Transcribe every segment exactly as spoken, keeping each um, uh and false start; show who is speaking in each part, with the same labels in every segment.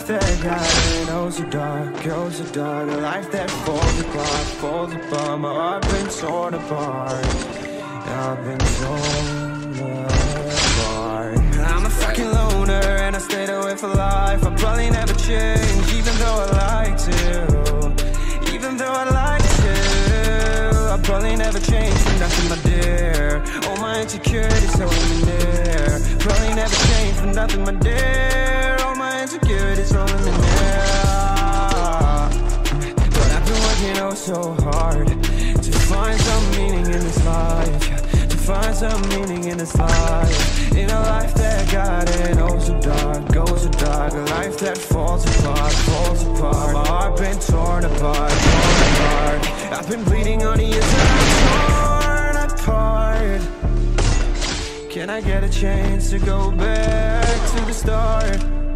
Speaker 1: that got it, oh so dark, oh so dark. A life that falls apart, falls apart. My heart been torn apart, I've been torn apart. I'm a fucking loner and I stayed away for life. I probably never change, even though I like to. Even though I like to, I probably never change for nothing, my dear. All my insecurities holding me near. Probably never change for nothing, my dear. All my insecurities holding me near. But I've been working oh so hard to find some meaning in this life, to find some meaning in this life. In a life that got it oh so dark, goes so dark. A life that falls apart, falls apart. My heart been torn apart, torn apart. I've been bleeding on the inside, torn apart. Can I get a chance to go back to the start?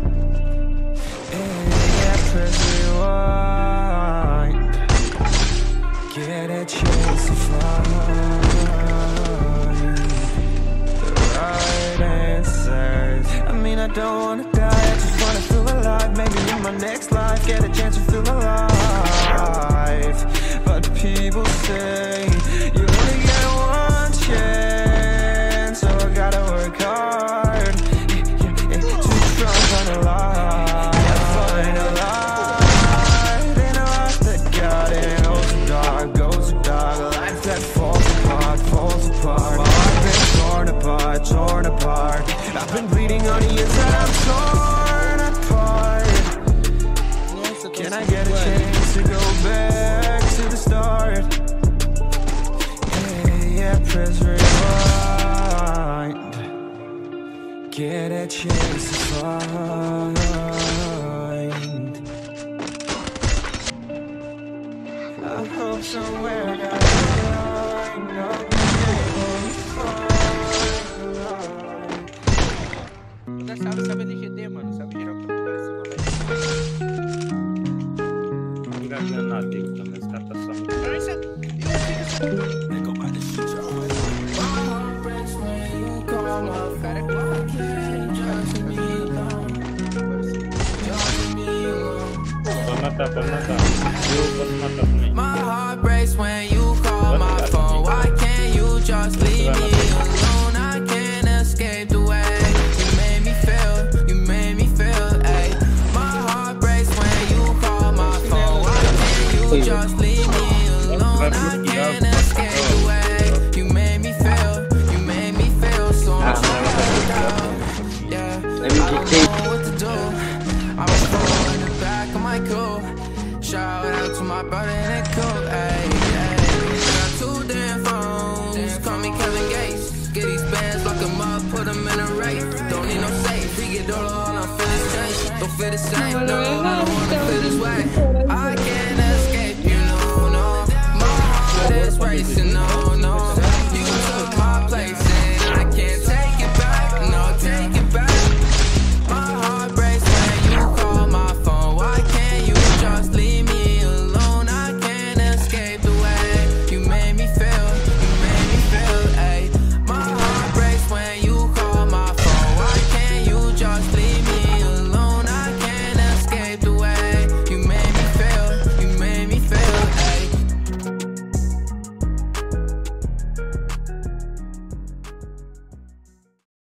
Speaker 1: Yeah, press rewind. Get a chance to find the right answers. I mean, I don't wanna die, I just wanna feel alive. Maybe in my next life, get a chance to feel alive. But people say you only get one chance, so I gotta work hard to try and find a light, find a light in a life that got it oh so dark, goes so dark. A life that falls apart, falls apart. My heart been torn apart, torn apart. I've been bleeding on the inside, I'm torn apart. Can I get a chance to go back to the start? Yeah, yeah, press rewind. Get a chance to find. I hope somewhere I got a line.
Speaker 2: Sabe, sabe de G D, mano. Sabe gerar o parece uma vez. Não enganando nada dele também, os caras tá só. Ah, isso é. O cara é claro. Pode matar, pode matar. Eu posso matar também. My heart breaks when you call my phone. Why can't you just leave me alone? I can't escape the way.
Speaker 3: Just leave me alone, I can't escape the way you made me feel, you made me feel so much down. Yeah, I don't know what to do. I was falling in the back of my coupe. Shout out to my brother in the coupe, ayy, ayy. Got two damn phones, call me Kevin Gates. Get these bands, lock them up, put them in a race. Don't need no safe, we get all on, I'm feeling strange. Don't feel the same, no, I don't